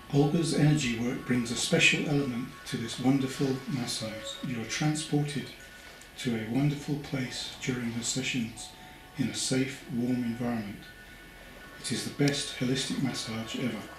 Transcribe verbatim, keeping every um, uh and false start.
Olga's energy work brings a special element to this wonderful massage. You are transported to a wonderful place during the sessions in a safe, warm environment. It is the best holistic massage ever.